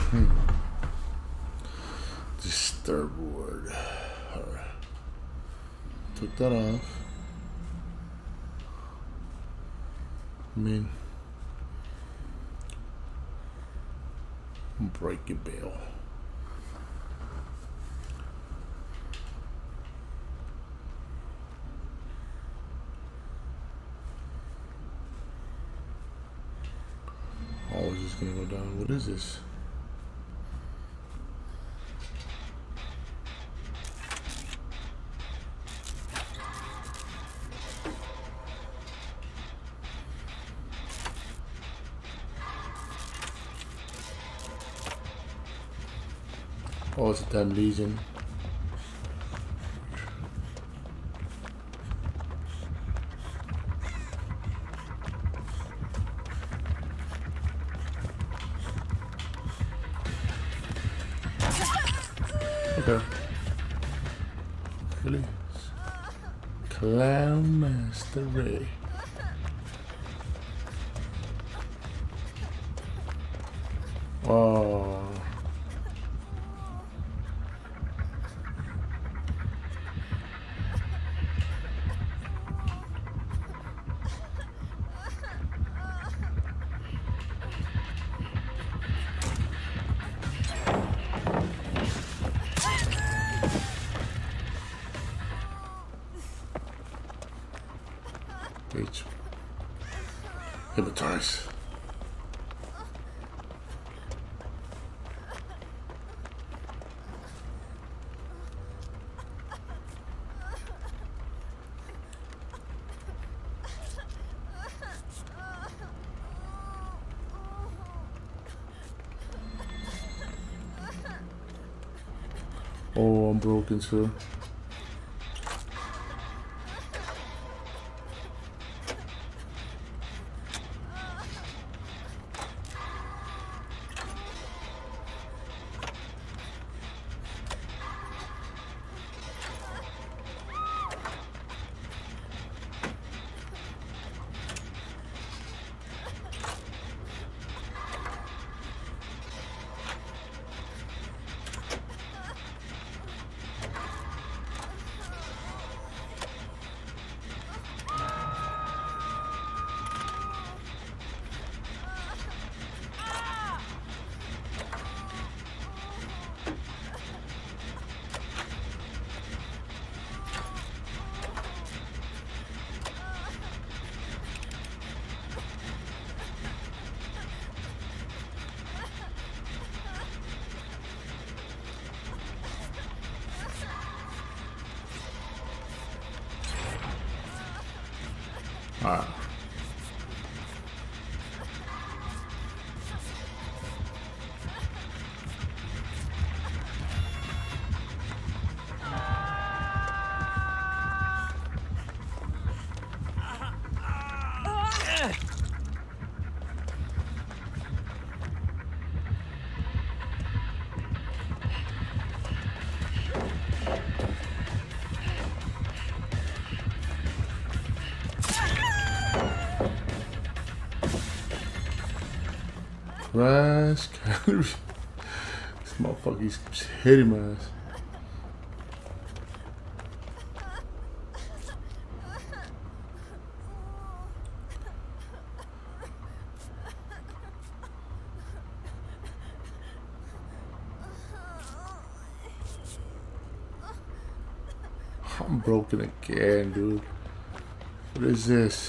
Disturb word. Alright. Took that off. I mean, break your bail. Oh, is this gonna go down? What is this? Oh, it's a damn legion. Okay. Really? Clown Master Ray. Oh. H. Hypnotize. Oh, I'm broken, sir. Alright. Crash calories. This motherfucker keeps hitting my ass. I'm broken again, dude. What is this?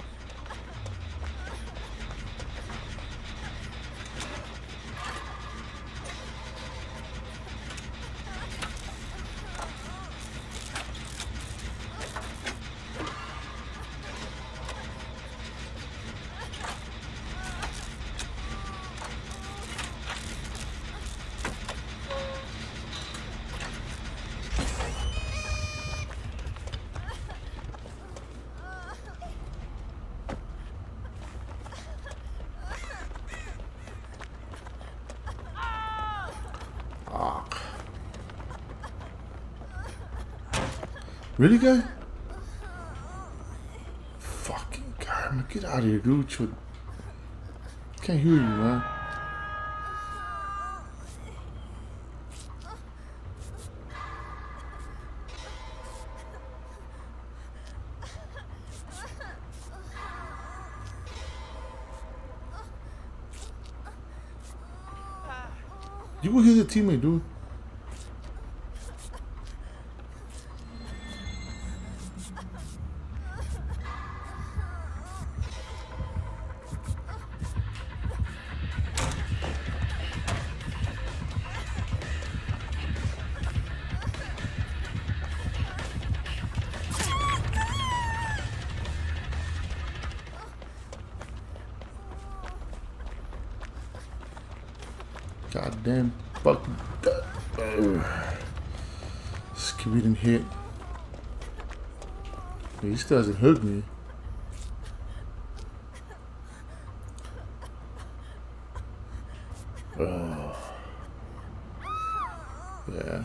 Really, guy? Fucking guy, man, get out of here, dude. Can't hear you, man. You go heal your teammate, dude. Goddamn fucking. Skip didn't hit. He still hasn't hooked me. Oh. Yeah.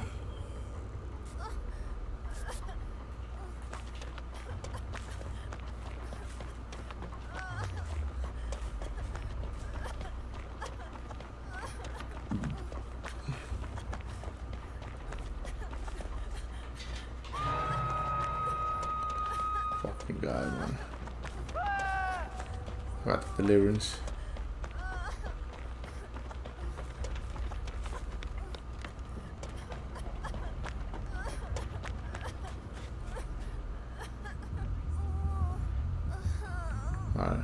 Fucking guy, man. Got the Deliverance. Alright.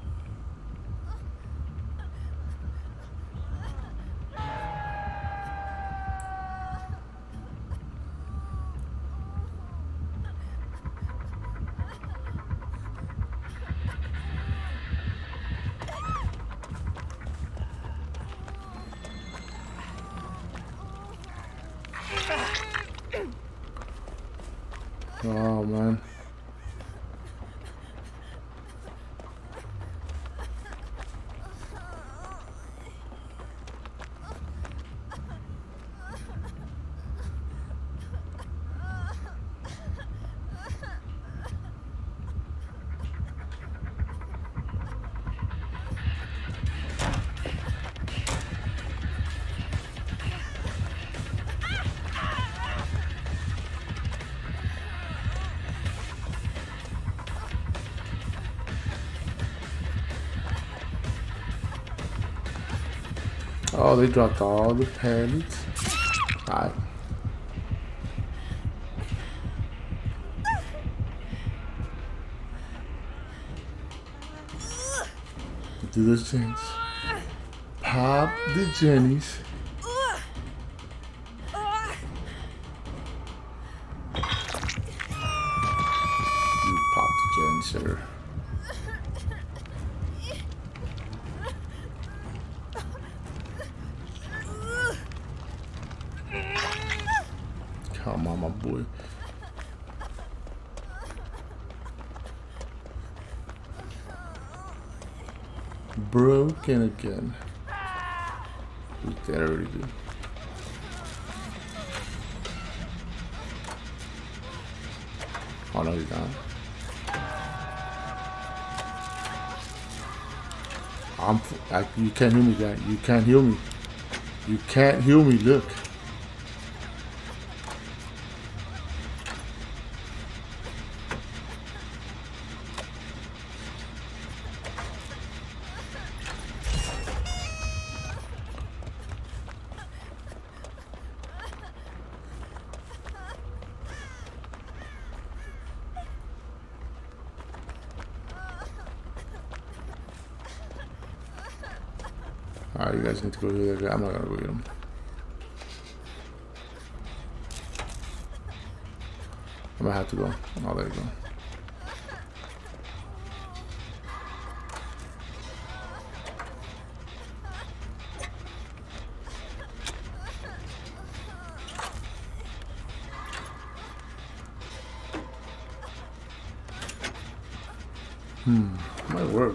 Oh man. Oh, they dropped all the pallets. Alright. Do those things. Pop the Jennies. You pop the Jennies, sir. Come on, my boy. Broken again. That already did. Oh no, he's not. You can't heal me, guy. You can't heal me. You can't heal me. Look. Alright, you guys need to go to that guy. I'm not gonna go get him. I might have to go. Oh, there you go. Might work.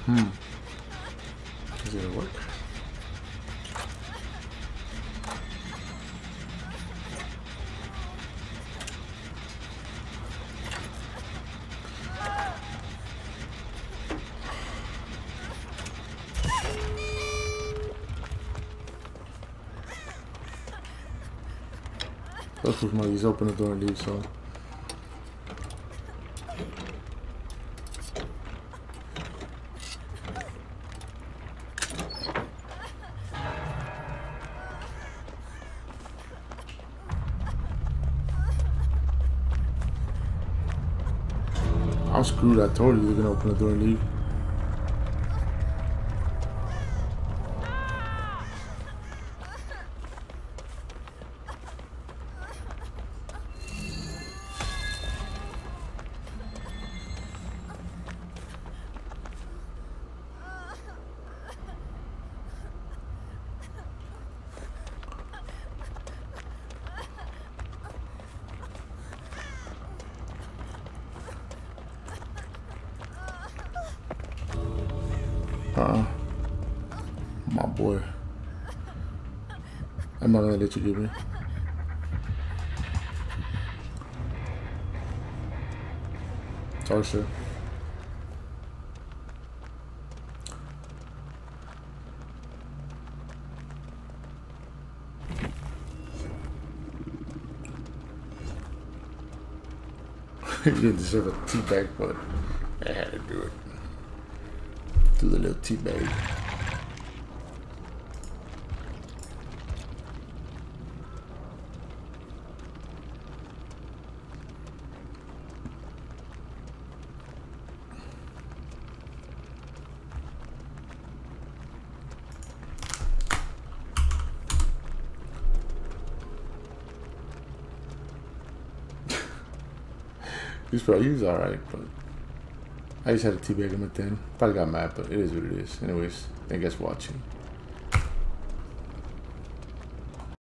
Is it gonna work? Those was my he's open the door and leave, so. I'm screwed. I told you they're gonna open the door and leave. My boy. I'm not gonna let you get me. Sorry, sir. You didn't deserve a tea bag, but I had to do it. Do the little tea bag. He was alright, but I just had to teabag him at the end. Probably got mad, but it is what it is. Anyways, thank you guys for watching.